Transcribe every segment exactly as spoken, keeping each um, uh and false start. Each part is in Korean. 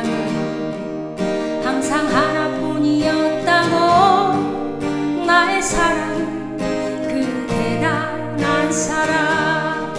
사랑은 항상 하나뿐이었다고. 나의 사랑은 그 대단한 사랑,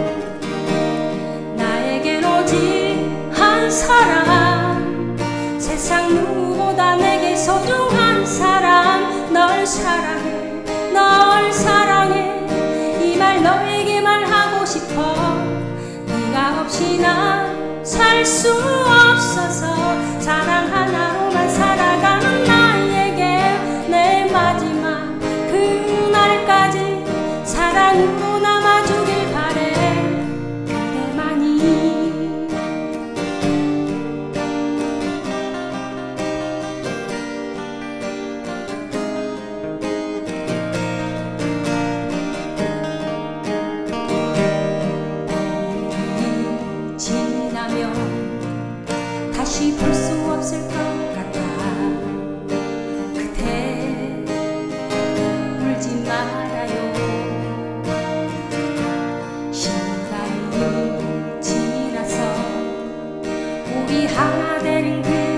나에겐 오직 한 사람, 세상 누구보다 내게 소중한 사람. 널 사랑해, 널 사랑해, 이 말 너에게 말하고 싶어. 네가 없이 난 살 수 없어서 사랑 하나로만 살아가는 나에게 내 마지막 그날까지 사랑으로 남아주길 바래. 그대만이. 다시 볼 수 없을 것 같아. 그대 울지 말아요. 시간이 지나서 우리 하나 되는 그